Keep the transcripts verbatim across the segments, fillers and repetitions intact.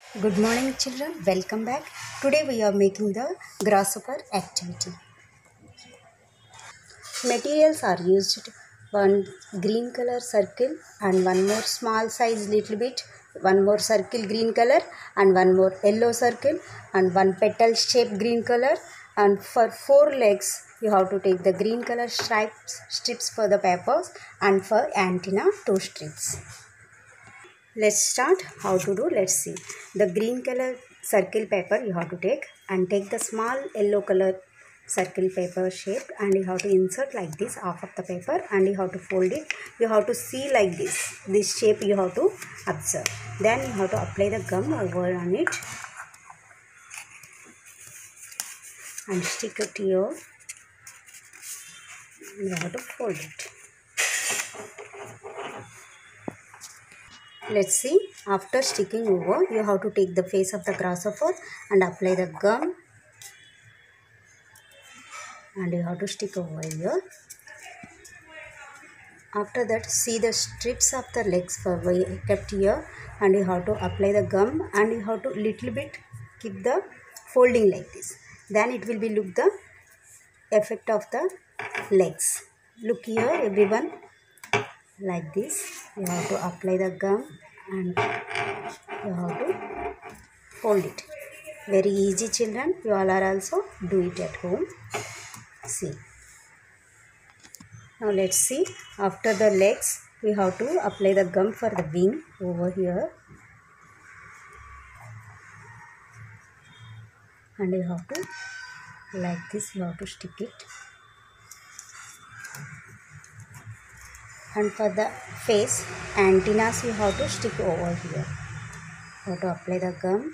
Good morning children, welcome back. Today we are making the grasshopper activity. Materials are used one green color circle and one more small size little bit, one more circle green color and one more yellow circle and one petal shape green color, and for four legs you have to take the green color stripes strips for the papers, and for antenna two strips. Let's start how to do. Let's see. The green color circle paper you have to take and take the small yellow color circle paper shape, and you have to insert like this half of the paper and you have to fold it. You have to see like this. This shape you have to observe. Then you have to apply the gum over on it and stick it here. You have to fold it. Let's see. After sticking over, you have to take the face of the grasshopper and apply the gum, and you have to stick over here. After that, see the strips of the legs for kept here, and you have to apply the gum and you have to little bit keep the folding like this. Then it will be look the effect of the legs. Look here everyone, like this. You have to apply the gum and you have to fold it. Very easy children. You all are also do it at home. See. Now let's see. After the legs, we have to apply the gum for the wing over here. And you have to, like this, you have to stick it. And for the face, antennas you have to stick over here. You have to apply the gum.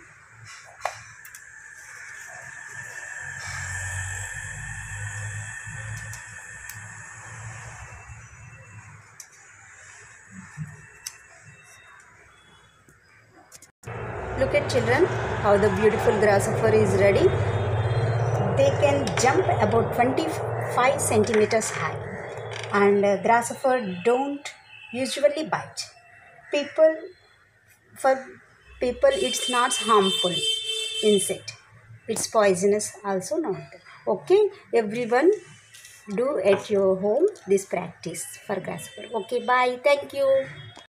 Look at children, how the beautiful grasshopper is ready. They can jump about twenty-five centimeters high, and uh, grasshopper don't usually bite. People, for people it's not harmful insect. It's poisonous also not. Okay, everyone do at your home this practice for grasshopper. Okay, bye. Thank you.